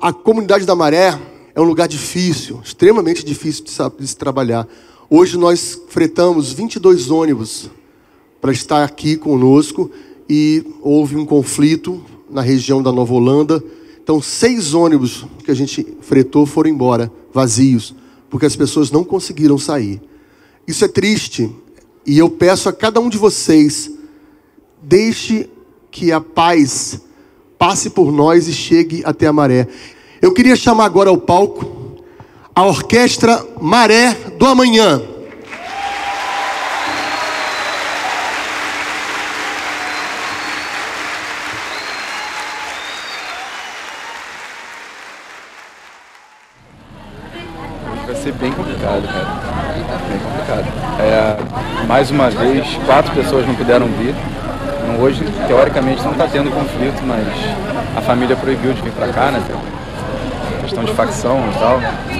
A comunidade da Maré é um lugar difícil, extremamente difícil de se trabalhar. Hoje nós fretamos 22 ônibus para estar aqui conosco e houve um conflito na região da Nova Holanda. Então 6 ônibus que a gente fretou foram embora, vazios, porque as pessoas não conseguiram sair. Isso é triste e eu peço a cada um de vocês, deixe que a paz passe por nós e chegue até a Maré. Eu queria chamar agora ao palco a Orquestra Maré do Amanhã. Vai ser bem complicado, cara. Bem complicado. Mais uma vez, 4 pessoas não puderam vir. Hoje, teoricamente, não está tendo conflito, mas a família proibiu de vir para cá, né? Questão de facção e tal.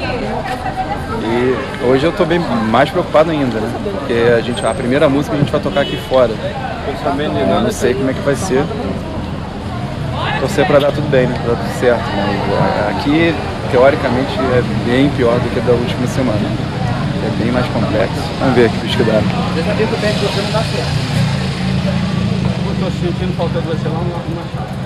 E hoje eu estou bem mais preocupado ainda, né? Porque a primeira música a gente vai tocar aqui fora. Eu não sei como é que vai ser. Torcer para dar tudo bem, né? Para dar tudo certo. Mas aqui, teoricamente, é bem pior do que da última semana. É bem mais complexo. Vamos ver aqui os que dá. Eu sabia que o pé de você não dá certo. Eu tô sentindo falta de você lá numa chave.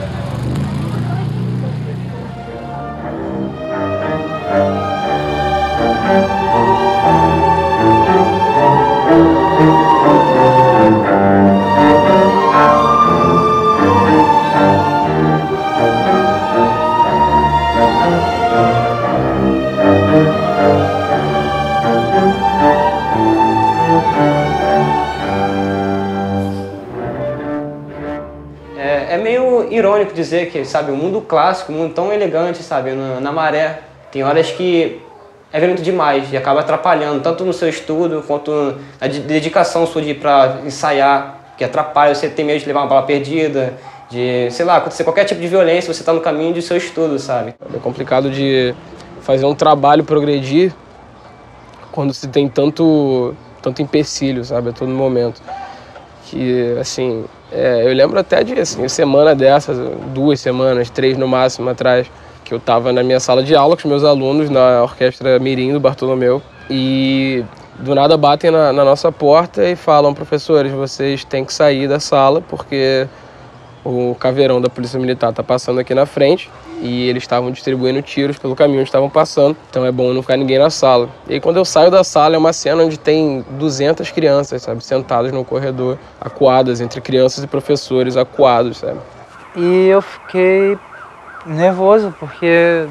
É meio irônico dizer que, sabe, o mundo clássico, um mundo tão elegante, sabe, na Maré, tem horas que é violento demais e acaba atrapalhando, tanto no seu estudo quanto na dedicação sua de ir pra ensaiar, que atrapalha, você tem medo de levar uma bala perdida, de, sei lá, acontecer qualquer tipo de violência, você tá no caminho do seu estudo, sabe? É complicado de fazer um trabalho progredir quando se tem tanto empecilho, sabe, a todo momento. Que, assim, eu lembro até de, assim, semana dessas, 2 semanas, 3 no máximo atrás, que eu estava na minha sala de aula com os meus alunos na Orquestra Mirim do Bartolomeu e do nada batem na nossa porta e falam: professores, vocês têm que sair da sala porque o caveirão da Polícia Militar está passando aqui na frente e eles estavam distribuindo tiros pelo caminho onde estavam passando, então é bom não ficar ninguém na sala. E aí, quando eu saio da sala, é uma cena onde tem 200 crianças, sabe, sentadas no corredor, acuadas, entre crianças e professores acuados, sabe. E eu fiquei nervoso, porque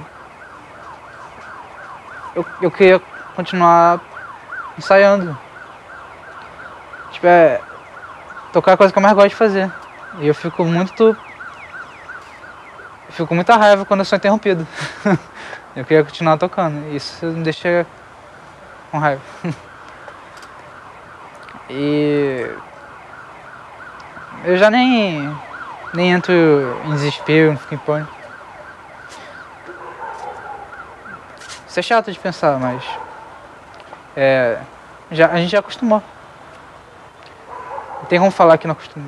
eu queria continuar ensaiando. Tipo, tocar a coisa que eu mais gosto de fazer. E eu fico com muita raiva quando eu sou interrompido. Eu queria continuar tocando, isso me deixa com raiva. E eu já nem entro em desespero, não fico em pânico. Isso é chato de pensar, mas a gente já acostumou. Não tem como falar que não acostumou.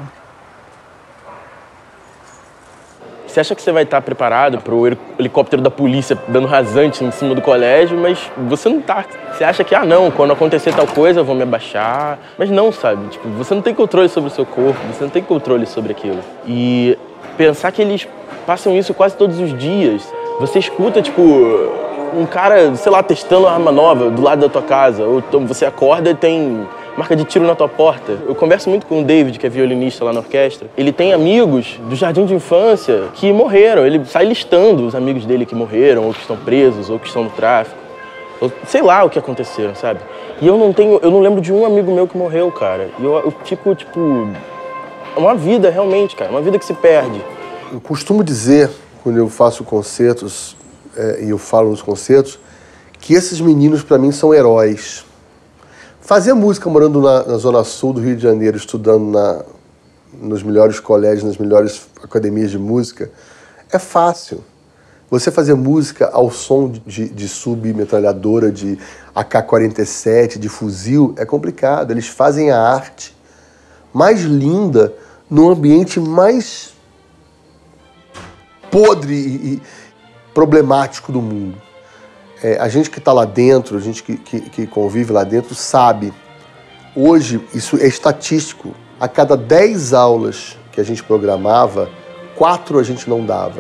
Você acha que você vai estar preparado para o helicóptero da polícia dando rasante em cima do colégio, mas você não tá. Você acha que, não, quando acontecer tal coisa eu vou me abaixar. Mas não, sabe? Tipo, você não tem controle sobre o seu corpo, você não tem controle sobre aquilo. E pensar que eles passam isso quase todos os dias. Você escuta, tipo, um cara, sei lá, testando uma arma nova do lado da tua casa. Ou você acorda e tem marca de tiro na tua porta. Eu converso muito com o David, que é violinista lá na orquestra. Ele tem amigos do jardim de infância que morreram. Ele sai listando os amigos dele que morreram, ou que estão presos, ou que estão no tráfico. Ou sei lá o que aconteceu, sabe? E eu não lembro de um amigo meu que morreu, cara. E eu fico, tipo, é uma vida realmente, cara, uma vida que se perde. Eu costumo dizer, quando eu faço concertos, e eu falo nos concertos, que esses meninos, para mim, são heróis. Fazer música morando na Zona Sul do Rio de Janeiro, estudando nos melhores colégios, nas melhores academias de música, é fácil. Você fazer música ao som de submetralhadora, de AK-47, de fuzil, é complicado. Eles fazem a arte mais linda no ambiente mais podre problemático do mundo. A gente que está lá dentro, a gente que convive lá dentro, sabe. Hoje, isso é estatístico. A cada 10 aulas que a gente programava, 4 a gente não dava.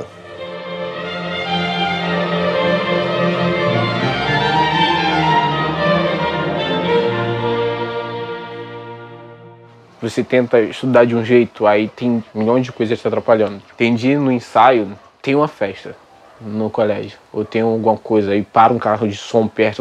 Você tenta estudar de um jeito, aí tem milhões de coisas te atrapalhando. Tem dia no ensaio, tem uma festa no colégio, ou tem alguma coisa, aí para um carro de som perto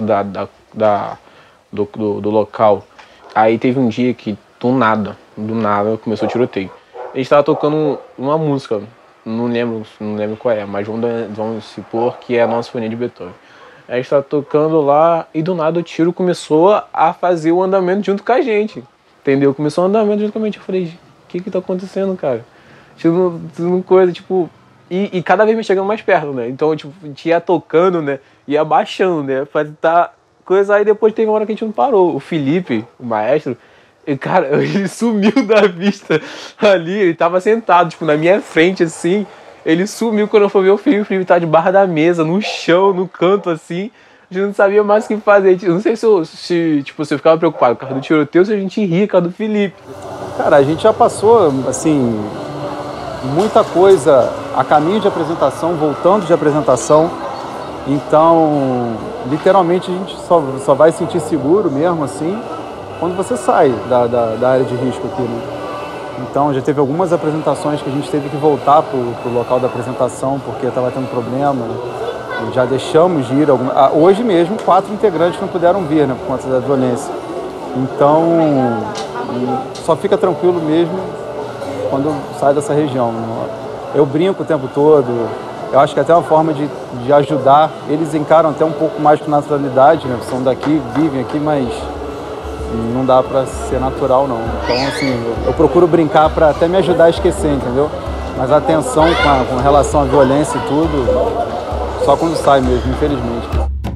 do local. Aí teve um dia que, do nada, começou o tiroteio. A gente estava tocando uma música, não lembro qual é, mas vamos supor que é a nossa Sinfonia de Beethoven. A gente estava tocando lá e do nada o tiro começou a fazer o andamento junto com a gente. Entendeu? Começou o andamento junto com a gente. Eu falei, o que tá acontecendo, cara? Tipo, uma coisa, tipo... E cada vez me chegando mais perto, né? Então, tipo, a gente ia tocando, né? Ia baixando, né? Pra tentar coisa. Aí depois teve uma hora que a gente não parou. O Felipe, o maestro, cara, ele sumiu da vista ali. Ele tava sentado, tipo, na minha frente, assim. Ele sumiu quando eu fui ver o Felipe tá debaixo da mesa, no chão, no canto, assim. A gente não sabia mais o que fazer. Eu não sei se eu ficava preocupado com o carro do tiroteio ou se a gente ria com a do Felipe. Cara, a gente já passou, assim, muita coisa a caminho de apresentação, voltando de apresentação. Então, literalmente, a gente só vai sentir seguro mesmo, assim, quando você sai da área de risco aqui, né? Então, já teve algumas apresentações que a gente teve que voltar pro local da apresentação porque estava tendo problema, né? Já deixamos de ir. Hoje mesmo, 4 integrantes não puderam vir, né, por conta da violência. Então, só fica tranquilo mesmo quando sai dessa região. Eu brinco o tempo todo. Eu acho que até uma forma de ajudar. Eles encaram até um pouco mais com naturalidade, né? São daqui, vivem aqui, mas não dá para ser natural, não. Então, assim, eu procuro brincar para até me ajudar a esquecer, entendeu? Mas a atenção com relação à violência e tudo... Só quando sai mesmo, infelizmente.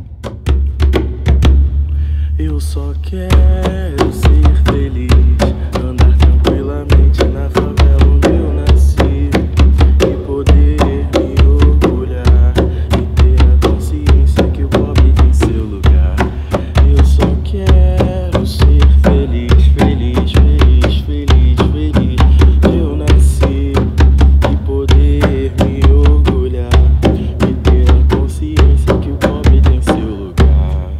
Eu só quero ser feliz, andar tranquilamente na favela onde eu nasci e poder me orgulhar e ter a consciência que o pobre tem seu lugar. Eu só quero ser feliz, feliz, feliz, feliz, feliz. Eu nasci e poder me orgulhar. Que o pobre tem seu lugar.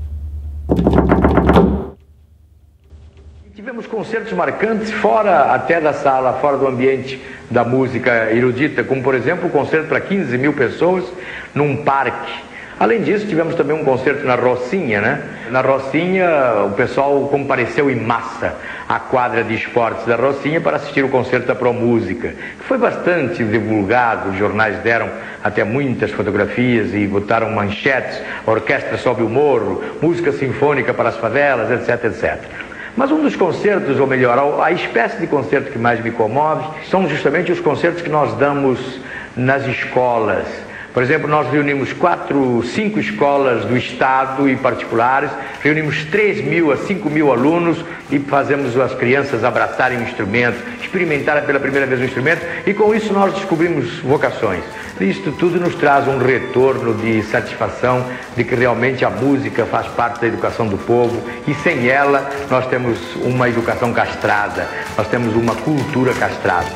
Tivemos concertos marcantes fora até da sala, fora do ambiente da música erudita, como por exemplo o concerto para 15 mil pessoas num parque. Além disso, tivemos também um concerto na Rocinha, né? Na Rocinha, o pessoal compareceu em massa à quadra de esportes da Rocinha para assistir o concerto da ProMúsica, que foi bastante divulgado, os jornais deram até muitas fotografias e botaram manchetes, orquestra sobe o morro, música sinfônica para as favelas, etc, etc. Mas um dos concertos, ou melhor, a espécie de concerto que mais me comove, são justamente os concertos que nós damos nas escolas. Por exemplo, nós reunimos 5 escolas do estado e particulares, reunimos 3.000 a 5.000 alunos e fazemos as crianças abraçarem o instrumento, experimentarem pela primeira vez o instrumento e com isso nós descobrimos vocações. Isto tudo nos traz um retorno de satisfação de que realmente a música faz parte da educação do povo e sem ela nós temos uma educação castrada, nós temos uma cultura castrada.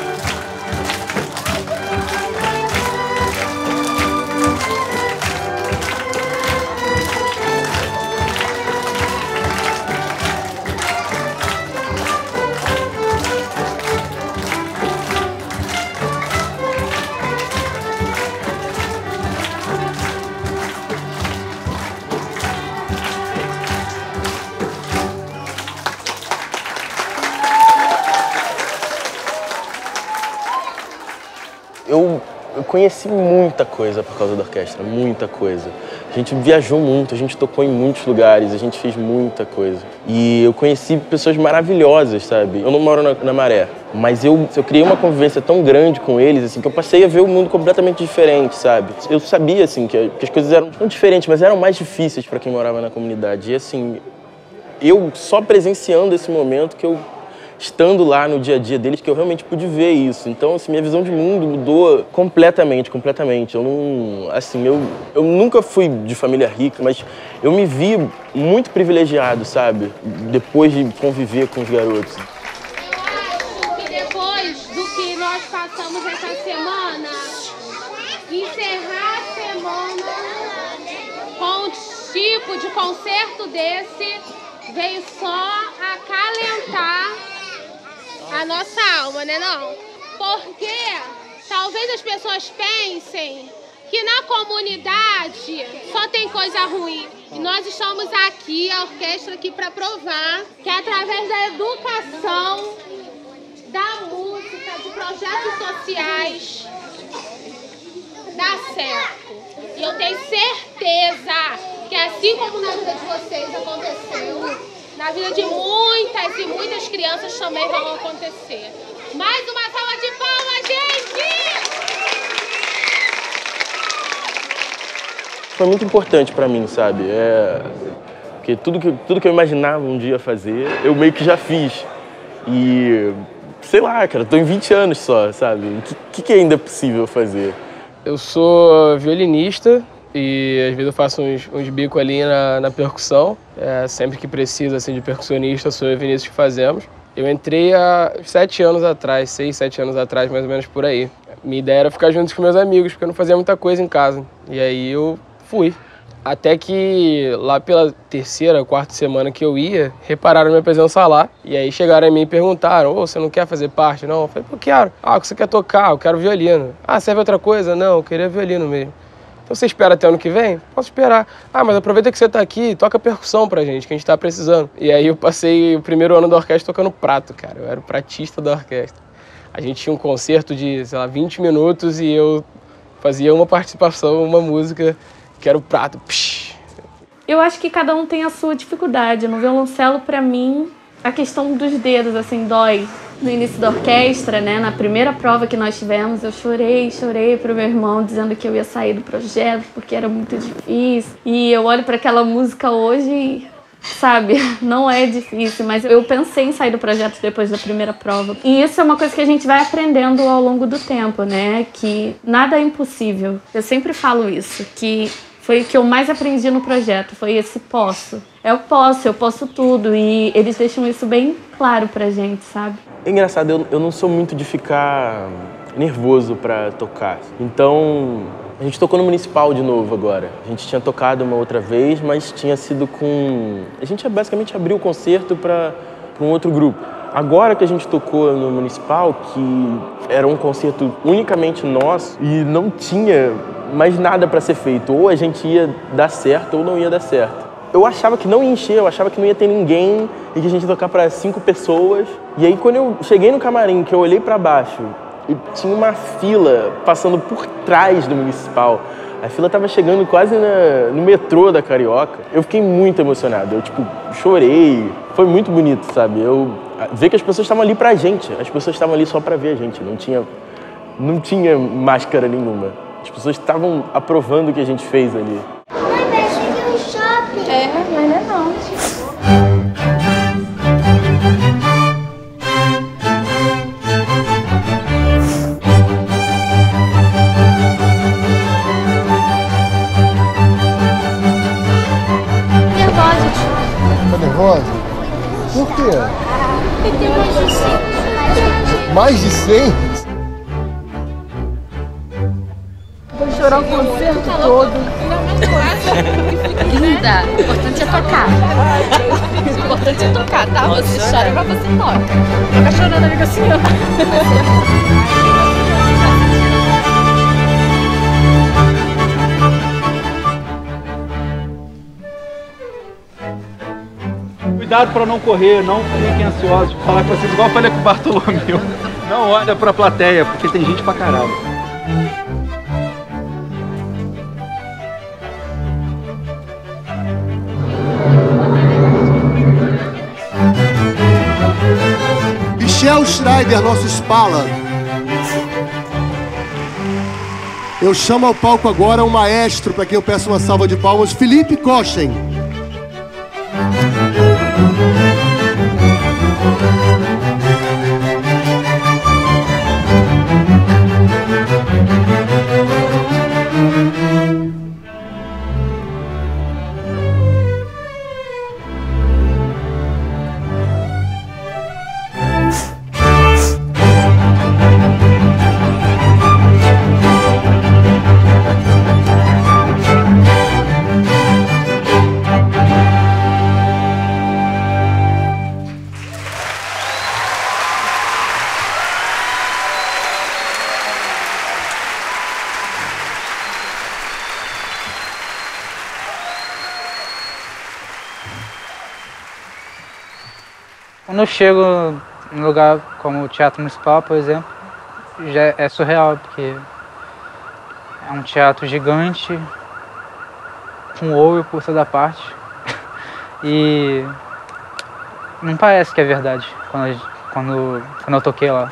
Eu conheci muita coisa por causa da orquestra, muita coisa. A gente viajou muito, a gente tocou em muitos lugares, a gente fez muita coisa. E eu conheci pessoas maravilhosas, sabe? Eu não moro na Maré, mas eu criei uma convivência tão grande com eles, assim, que eu passei a ver o mundo completamente diferente, sabe? Eu sabia, assim, que as coisas eram tão diferentes, mas eram mais difíceis para quem morava na comunidade. E, assim, eu só presenciando esse momento que eu estando lá no dia a dia deles que eu realmente pude ver isso. Então, assim, minha visão de mundo mudou completamente. Eu não, assim, eu nunca fui de família rica, mas eu me vi muito privilegiado, sabe? Depois de conviver com os garotos. Eu acho que depois do que nós passamos essa semana, encerrar a semana com um tipo de concerto desse veio só acalentar a nossa alma, né não? Porque talvez as pessoas pensem que na comunidade só tem coisa ruim. E nós estamos aqui, a orquestra aqui, para provar que através da educação, da música, de projetos sociais, dá certo. E eu tenho certeza que assim como na vida de vocês aconteceu, na vida de muitas e muitas crianças também vão acontecer. Mais uma salva de palmas, gente! Foi muito importante pra mim, sabe? Porque tudo que eu imaginava um dia fazer, eu meio que já fiz. E, sei lá, cara, tô em 20 anos só, sabe? O que ainda é possível fazer? Eu sou violinista e às vezes eu faço uns bicos ali na percussão. Sempre que precisa assim, de percussionista, sou eu e o Vinícius que fazemos. Eu entrei há 7 anos atrás, 6, 7 anos atrás, mais ou menos por aí. Minha ideia era ficar junto com meus amigos, porque eu não fazia muita coisa em casa. E aí eu fui. Até que lá pela 3ª, 4ª semana que eu ia, repararam minha presença lá. E aí chegaram a mim e perguntaram, você não quer fazer parte? Não, eu falei, eu quero. O que você quer tocar? Eu quero violino. Serve outra coisa? Não, eu queria violino mesmo. Então você espera até ano que vem? Posso esperar. Mas aproveita que você tá aqui, toca percussão pra gente, que a gente tá precisando. E aí eu passei o primeiro ano da orquestra tocando prato, cara. Eu era o pratista da orquestra. A gente tinha um concerto de, 20 minutos e eu fazia uma participação, uma música, que era o prato. Psh. Eu acho que cada um tem a sua dificuldade. No violoncelo, pra mim, a questão dos dedos, assim, dói. No início da orquestra, né, na primeira prova que nós tivemos, eu chorei pro meu irmão, dizendo que eu ia sair do projeto, porque era muito difícil. E eu olho para aquela música hoje e, sabe, não é difícil, mas eu pensei em sair do projeto depois da primeira prova. E isso é uma coisa que a gente vai aprendendo ao longo do tempo, né, que nada é impossível. Eu sempre falo isso, que foi o que eu mais aprendi no projeto, foi esse posso. Eu posso tudo, e eles deixam isso bem claro pra gente, sabe? É engraçado, eu não sou muito de ficar nervoso pra tocar. Então, a gente tocou no Municipal de novo agora. A gente tinha tocado uma outra vez, mas tinha sido com... A gente basicamente abriu o concerto pra um outro grupo. Agora que a gente tocou no Municipal, que era um concerto unicamente nosso e não tinha mais nada pra ser feito. Ou a gente ia dar certo ou não ia dar certo. Eu achava que não ia encher, eu achava que não ia ter ninguém e que a gente ia tocar para 5 pessoas. E aí, quando eu cheguei no camarim, que eu olhei para baixo, e tinha uma fila passando por trás do Municipal. A fila tava chegando quase no metrô da Carioca. Eu fiquei muito emocionado, eu, chorei. Foi muito bonito, sabe? Ver que as pessoas estavam ali pra gente. As pessoas estavam ali só pra ver a gente, não tinha máscara nenhuma. As pessoas estavam aprovando o que a gente fez ali. Mas não é não. Nervosa, tio. Tá nervosa? Por quê? Porque tem mais de 100. Mais de 100? Vou chorar o concerto todo. Linda, o importante é tocar. O importante é tocar, tá? Você chora, mas você toca. Fica chorando, amiga, assim, ó. Cuidado para não correr, não fiquem ansiosos. Vou falar com vocês igual eu falei com o Bartolomeu. Não olha pra plateia, porque tem gente pra caralho. Michel Schneider, nosso Spala. Eu chamo ao palco agora o maestro, para quem eu peço uma salva de palmas, Felipe Kochen. Quando eu chego num lugar como o Teatro Municipal, por exemplo, já é surreal, porque é um teatro gigante, com ouro por toda parte, e não parece que é verdade quando eu toquei lá.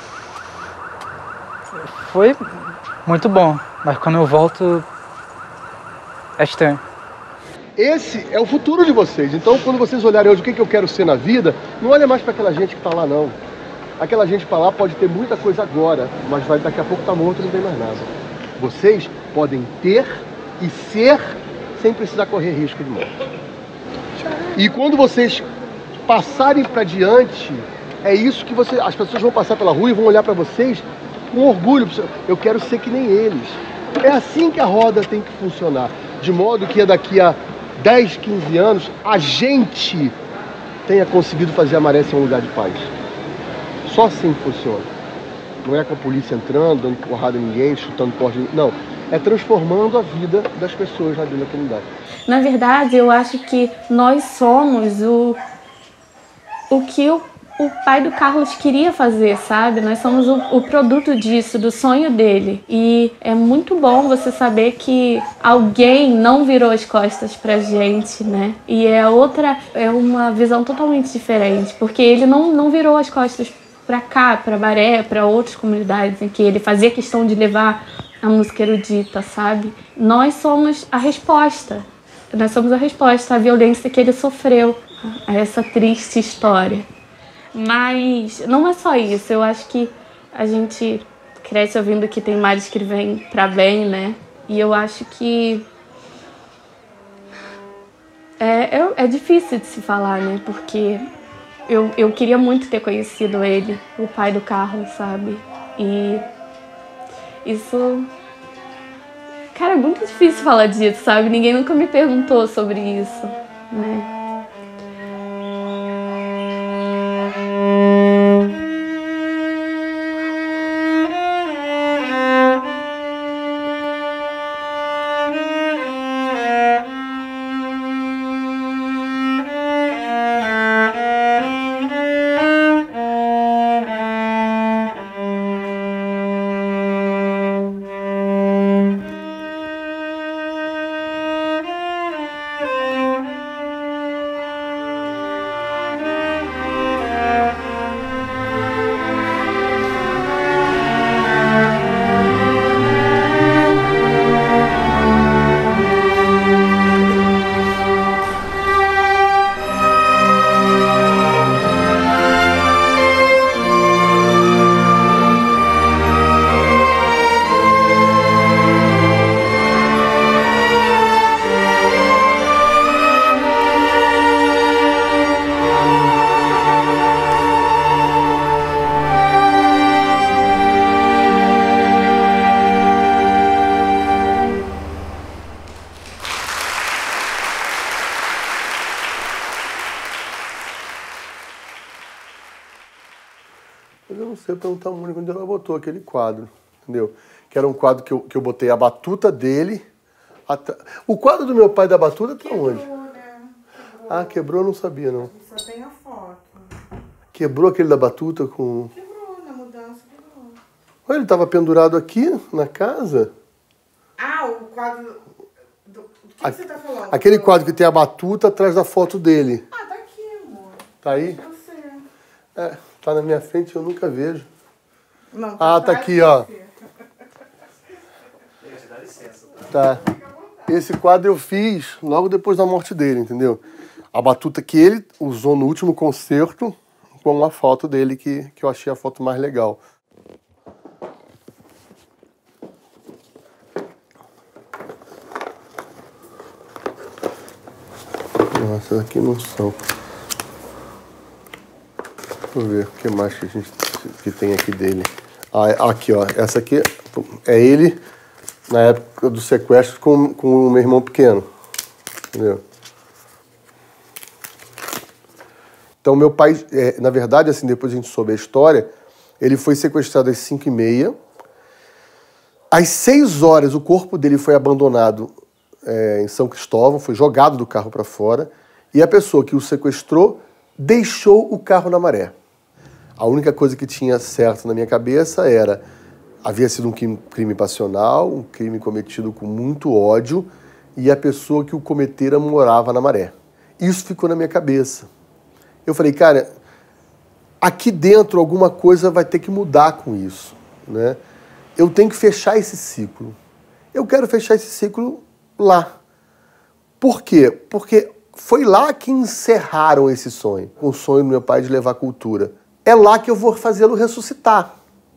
Foi muito bom, mas quando eu volto é estranho. Esse é o futuro de vocês. Então, quando vocês olharem hoje o que eu quero ser na vida, não olha mais para aquela gente que está lá, não. Aquela gente para lá pode ter muita coisa agora, mas daqui a pouco tá morto e não tem mais nada. Vocês podem ter e ser sem precisar correr risco de morte. E quando vocês passarem para diante, é isso que as pessoas vão passar pela rua e vão olhar para vocês com orgulho. Eu quero ser que nem eles. É assim que a roda tem que funcionar. De modo que daqui a 10, 15 anos, a gente tenha conseguido fazer a Maré ser um lugar de paz. Só assim funciona. Não é com a polícia entrando, dando porrada em ninguém, chutando porta de ninguém. Não. É transformando a vida das pessoas lá dentro da comunidade. Na verdade, eu acho que nós somos o que o pai do Carlos queria fazer, sabe? Nós somos o produto disso, do sonho dele. E é muito bom você saber que alguém não virou as costas pra gente, né? E é uma visão totalmente diferente, porque ele não virou as costas pra cá, pra Baré, pra outras comunidades em que ele fazia questão de levar a música erudita, sabe? Nós somos a resposta. Nós somos a resposta à violência que ele sofreu, a essa triste história. Mas não é só isso, eu acho que a gente cresce ouvindo que tem males que vêm pra bem, né? E eu acho que é difícil de se falar, né? Porque eu queria muito ter conhecido ele, o pai do Carlos, sabe? E isso... Cara, é muito difícil falar disso, sabe? Ninguém nunca me perguntou sobre isso, né? Eu não sei perguntar muito quando ela botou aquele quadro, entendeu? Que era um quadro que eu botei a batuta dele. O quadro do meu pai da batuta tá onde? Quebrou, né? Ah, quebrou, eu não sabia, não. Só tem a foto. Quebrou aquele da batuta com... Quebrou, na mudança quebrou. Olha, ele tava pendurado aqui, na casa. Ah, o quadro... Do que você tá falando? Aquele quadro que tem a batuta atrás da foto dele. Ah, tá aqui, amor. Tá aí? Você. É, tá na minha frente, eu nunca vejo. Não, tá aqui, ó. Tá. Esse quadro eu fiz logo depois da morte dele, entendeu? A batuta que ele usou no último concerto com uma foto dele que eu achei a foto mais legal. Nossa, aqui não são. Deixa eu ver o que mais que tem aqui dele. Ah, aqui, ó. Essa aqui é ele na época do sequestro com o meu irmão pequeno. Entendeu? Então, meu pai, na verdade, assim, depois a gente soube a história, ele foi sequestrado às 5h30. Às 6 horas, o corpo dele foi abandonado em São Cristóvão, foi jogado do carro para fora, e a pessoa que o sequestrou deixou o carro na maré. A única coisa que tinha certo na minha cabeça era, havia sido um crime passional, um crime cometido com muito ódio, e a pessoa que o cometera morava na maré. Isso ficou na minha cabeça. Eu falei, cara, aqui dentro alguma coisa vai ter que mudar com isso, né? Eu tenho que fechar esse ciclo. Eu quero fechar esse ciclo lá. Por quê? Porque foi lá que encerraram esse sonho, o sonho do meu pai de levar cultura. É lá que eu vou fazê-lo ressuscitar.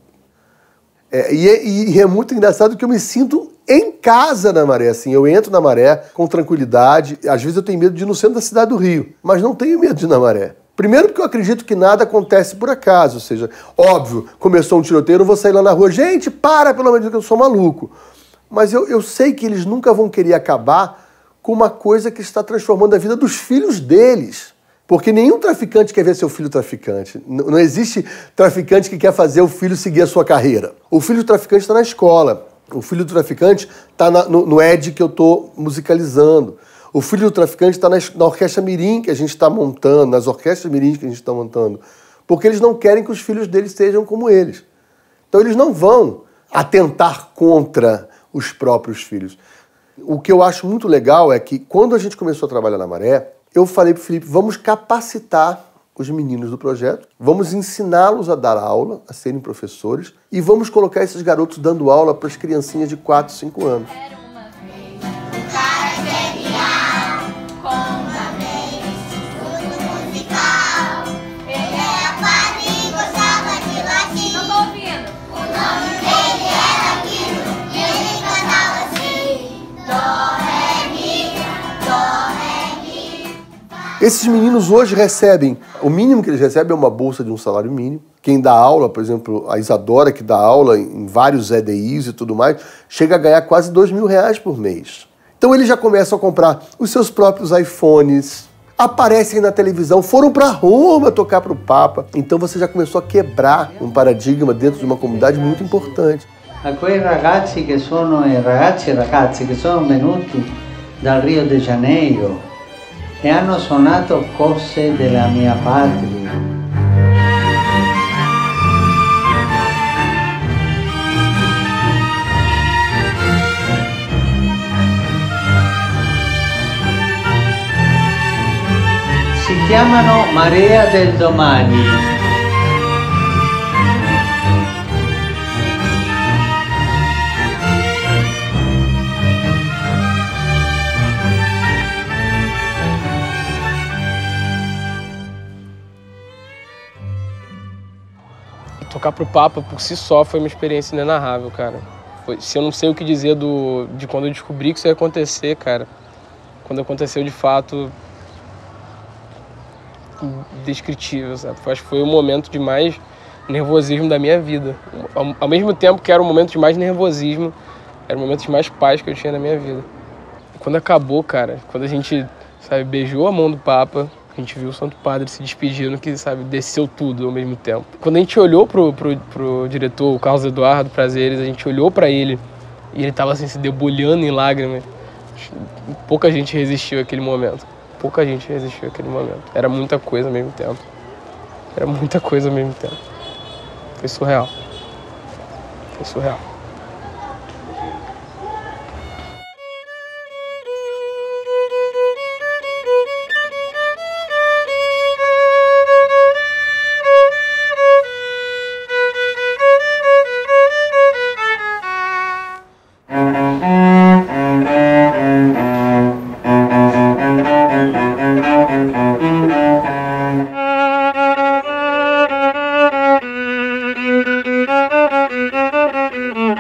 E é muito engraçado que eu me sinto em casa na maré, assim. Eu entro na maré com tranquilidade. Às vezes eu tenho medo de ir no centro da cidade do Rio, mas não tenho medo de ir na maré. Primeiro porque eu acredito que nada acontece por acaso, ou seja, óbvio, começou um tiroteio, eu não vou sair lá na rua, gente, para, pelo amor de Deus, que eu sou maluco. Mas eu sei que eles nunca vão querer acabar com uma coisa que está transformando a vida dos filhos deles. Porque nenhum traficante quer ver seu filho traficante. Não existe traficante que quer fazer o filho seguir a sua carreira. O filho do traficante está na escola. O filho do traficante está no ED que eu estou musicalizando. O filho do traficante está na orquestra mirim que a gente está montando, nas orquestras mirim que a gente está montando. Porque eles não querem que os filhos deles sejam como eles. Então eles não vão atentar contra os próprios filhos. O que eu acho muito legal é que quando a gente começou a trabalhar na Maré, eu falei para o Felipe, vamos capacitar os meninos do projeto, vamos ensiná-los a dar aula, a serem professores, e vamos colocar esses garotos dando aula para as criancinhas de 4, 5 anos. Esses meninos hoje recebem, o mínimo que eles recebem é uma bolsa de um salário mínimo. Quem dá aula, por exemplo, a Isadora, que dá aula em vários EDIs e tudo mais, chega a ganhar quase R$2.000 por mês. Então eles já começam a comprar os seus próprios iPhones, aparecem na televisão, foram para Roma tocar para o Papa. Então você já começou a quebrar um paradigma dentro de uma comunidade muito importante. A quei ragazzi che sono e ragazze che sono venuti dal Rio de Janeiro e hanno suonato cose della mia patria. Si chiamano Marea del Domani. Tocar pro Papa, por si só, foi uma experiência inenarrável, cara. Se eu não sei o que dizer de quando eu descobri que isso ia acontecer, cara, quando aconteceu de fato, indescritível, sabe? Acho que foi o momento de mais nervosismo da minha vida. Ao mesmo tempo que era o momento de mais nervosismo, era o momento de mais paz que eu tinha na minha vida. E quando acabou, cara, quando a gente, sabe, beijou a mão do Papa, a gente viu o Santo Padre se despedindo, que, sabe, desceu tudo ao mesmo tempo. Quando a gente olhou pro diretor, o Carlos Eduardo Prazeres, a gente olhou para ele e ele tava assim, se debulhando em lágrimas. Pouca gente resistiu àquele momento. Pouca gente resistiu àquele momento. Era muita coisa ao mesmo tempo. Era muita coisa ao mesmo tempo. Foi surreal. Foi surreal. Mm-hmm.